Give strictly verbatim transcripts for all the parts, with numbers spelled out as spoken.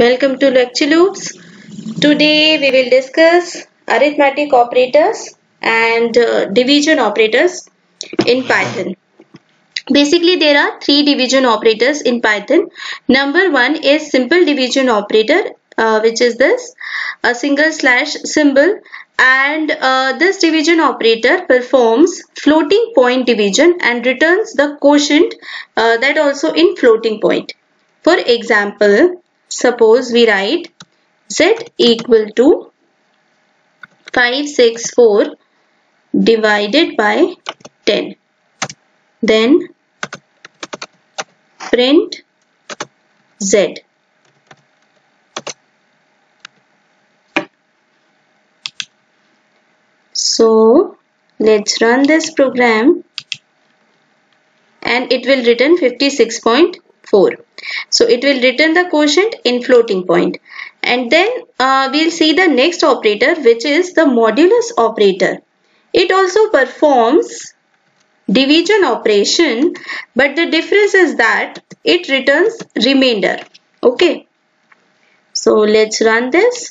Welcome to Lecture Loops. Today we will discuss arithmetic operators and uh, division operators in Python. Basically, there are three division operators in Python. Number one is simple division operator, uh, which is this, a single slash symbol, and uh, this division operator performs floating point division and returns the quotient, uh, that also in floating point. For example, suppose we write z equal to five six four divided by ten. Then print z. So let's run this program and it will return fifty-six point four. So it will return the quotient in floating point. And then uh, we'll see the next operator, which is the modulus operator. It also performs division operation, but the difference is that it returns remainder. Okay, so let's run this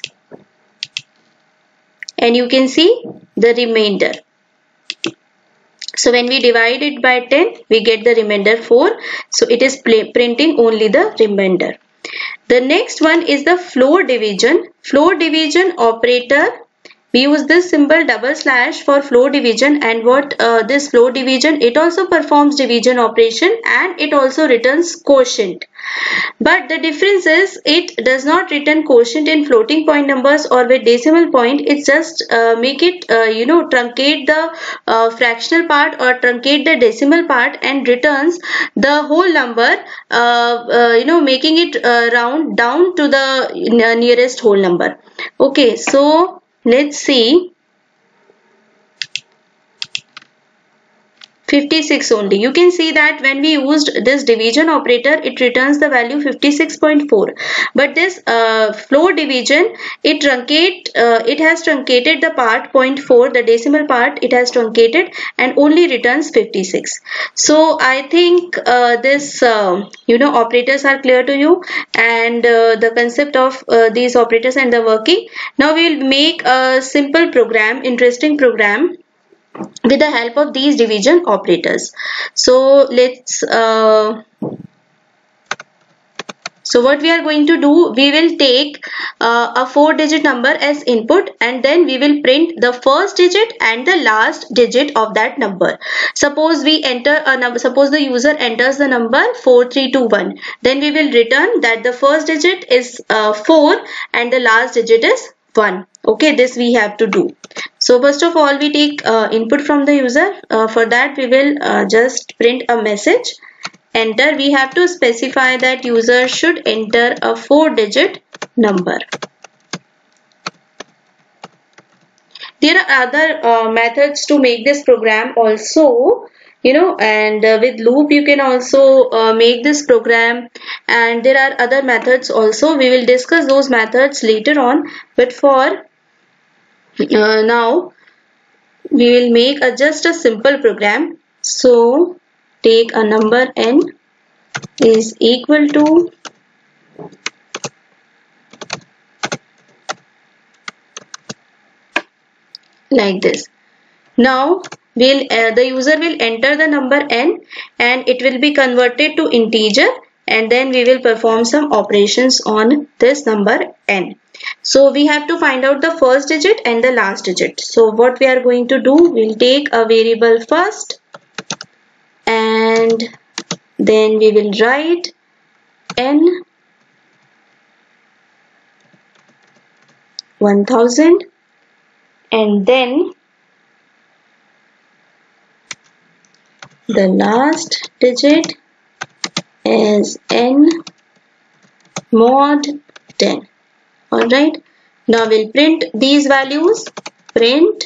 and you can see the remainder. So when we divide it by ten, we get the remainder four. So it is printing only the remainder. The next one is the floor division. Floor division operator. We use this symbol double slash for floor division, and what uh, this floor division, it also performs division operation and it also returns quotient. But the difference is it does not return quotient in floating point numbers or with decimal point. It just uh, make it uh, you know truncate the uh, fractional part or truncate the decimal part and returns the whole number, uh, uh, you know making it uh, round down to the nearest whole number. Okay, so let's see. fifty-six only. You can see that when we used this division operator, it returns the value fifty-six point four. But this uh, floor division, it truncate, uh, it has truncated the part zero point four, the decimal part, it has truncated and only returns fifty-six. So I think uh, this, uh, you know, operators are clear to you, and uh, the concept of uh, these operators and the working. Now we will make a simple program, interesting program, with the help of these division operators. So let's uh, so what we are going to do, we will take uh, a four digit number as input and then we will print the first digit and the last digit of that number. Suppose we enter a number, suppose the user enters the number four three two one, then we will return that the first digit is uh, four and the last digit is one. Okay, this we have to do. So first of all, we take uh, input from the user. Uh, for that we will uh, just print a message. Enter. We have to specify that user should enter a four digit number. There are other uh, methods to make this program also, you know, and uh, with loop you can also uh, make this program, and there are other methods also. We will discuss those methods later on, but for uh, now we will make a just a simple program. So take a number n is equal to like this. Now we'll uh, the user will enter the number n and it will be converted to integer, and then we will perform some operations on this number n. So we have to find out the first digit and the last digit. So what we are going to do, we'll take a variable first and then we will write n one thousand, and then the last digit is n mod ten. Alright, now we'll print these values. Print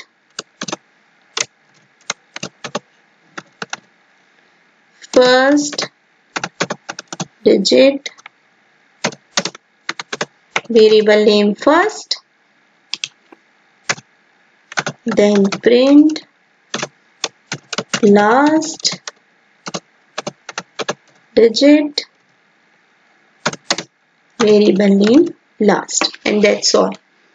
first digit, variable name first, then print last digit variable name last, and that's all.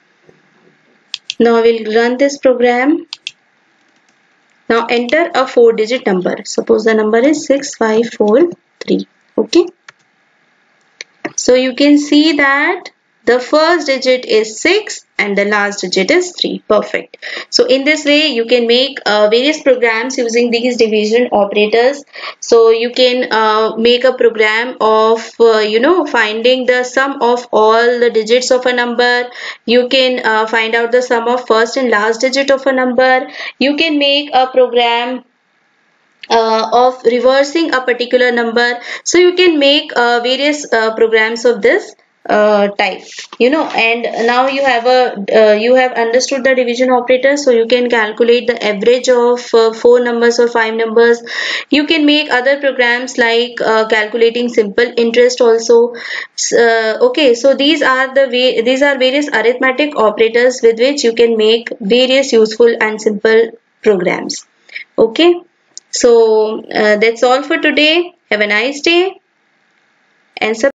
Now we'll run this program. Now enter a four digit number. Suppose the number is six five four three. Okay. So you can see that the first digit is six and the last digit is three. Perfect. So in this way you can make uh, various programs using these division operators. So you can uh, make a program of uh, you know finding the sum of all the digits of a number. You can uh, find out the sum of first and last digit of a number. You can make a program Uh, of reversing a particular number. So you can make uh, various uh, programs of this uh, type, you know. And now you have a uh, you have understood the division operator, so you can calculate the average of uh, four numbers or five numbers. You can make other programs like uh, calculating simple interest also. Uh, okay, so these are the way these are various arithmetic operators with which you can make various useful and simple programs. Okay. So uh, that's all for today. Have a nice day and subscribe.